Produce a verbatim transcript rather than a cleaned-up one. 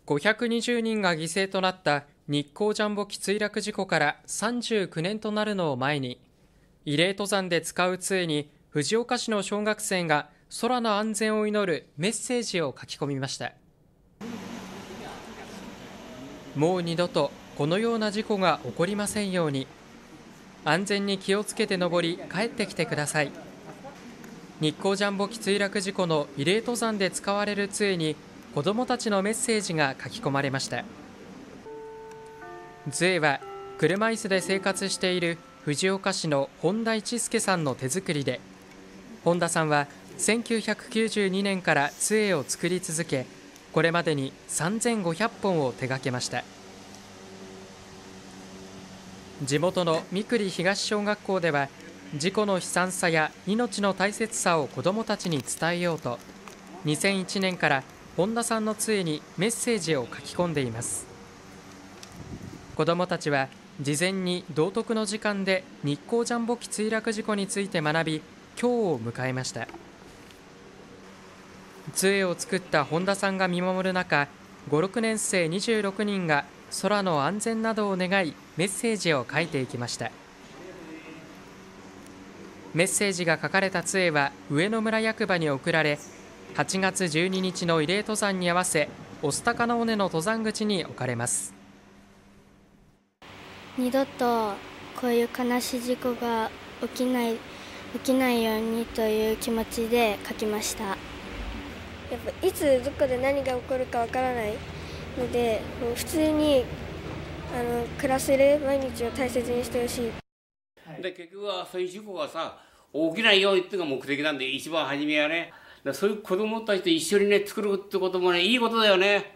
ごひゃくにじゅうにんが犠牲となった日光ジャンボ機墜落事故からさんじゅうきゅうねんとなるのを前に、慰霊登山で使う杖に藤岡市の小学生が空の安全を祈るメッセージを書き込みました。もう二度とこのような事故が起こりませんように。安全に気をつけて登り帰ってきてください。日光ジャンボ機墜落事故の慰霊登山で使われる杖に子どもたちのメッセージが書き込まれました。杖は車椅子で生活している藤岡市の本田一介さんの手作りで、本田さんはせんきゅうひゃくきゅうじゅうにねんから杖を作り続け、これまでにさんぜんごひゃっぽんを手掛けました。地元の三栗東小学校では、事故の悲惨さや命の大切さを子どもたちに伝えようと、にせんいちねんから本田さんの杖にメッセージを書き込んでいます。子どもたちは事前に道徳の時間で日光ジャンボ機墜落事故について学び、今日を迎えました。杖を作った本田さんが見守る中、ご、ろくねん生にじゅうろくにんが空の安全などを願いメッセージを書いていきました。メッセージが書かれた杖は上野村役場に送られ、はちがつじゅうににちの慰霊登山に合わせ御巣鷹の尾根の登山口に置かれます。 二度とこういう悲しい事故が起きない起きないようにという気持ちで書きました。 やっぱいつどこで何が起こるかわからないので、もう普通にあの暮らせる毎日を大切にしてほしい。 で結局はそういう事故がさ起きないようにっていうのが目的なんで、一番初めはね。だそういう子どもたちと一緒にね作るってこともねいいことだよね。